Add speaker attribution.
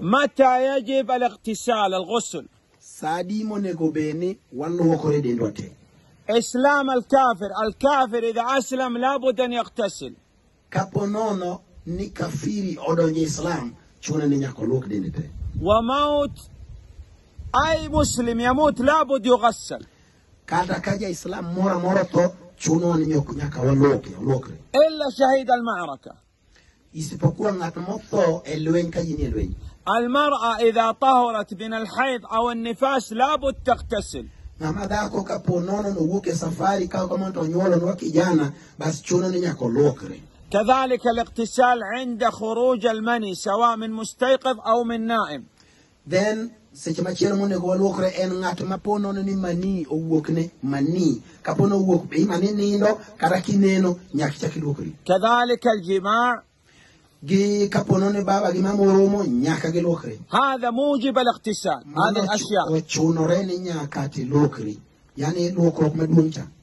Speaker 1: متى يجب الاغتسال الغسل؟
Speaker 2: سادي مونيكو بيني والله كوري دين دوتي
Speaker 1: إسلام الكافر إذا أسلم لابد أن يغتسل.
Speaker 2: كابونونو ني كافيري أودوني إسلام شونا نياكو لوك دينيتي.
Speaker 1: وموت أي مسلم يموت لابد يغسل.
Speaker 2: كاتا كاجا إسلام مورا تو شونا نياكا ولوك
Speaker 1: إلا شهيد المعركة.
Speaker 2: isipokuwa ngatamoto elwen kayini elwen.
Speaker 1: المرأة إذا طهرت من الحيض أو النفاس لابد تغتسل.
Speaker 2: Mama dako kaponono nuguke safari kao kama ntonyolo nwa kijana basi chuno ni nyako lokre.
Speaker 1: كذلك الاغتسال عند خروج المني سواء من مستيقظ أو من نائم.
Speaker 2: Then sechema chero mone ko lokre en ngato maponono ni mani owokne mani kapono wok be mani nindo karakineno nyaki chaki lokre.
Speaker 1: كذلك الجماع
Speaker 2: جي كابونوني بابا جي مامورومو نياكا جي لوكري.
Speaker 1: هذا موجب الاغتسال. هذه الأشياء.
Speaker 2: وشونورين نياكا تي لوكري يعني لوكروك مدونجا.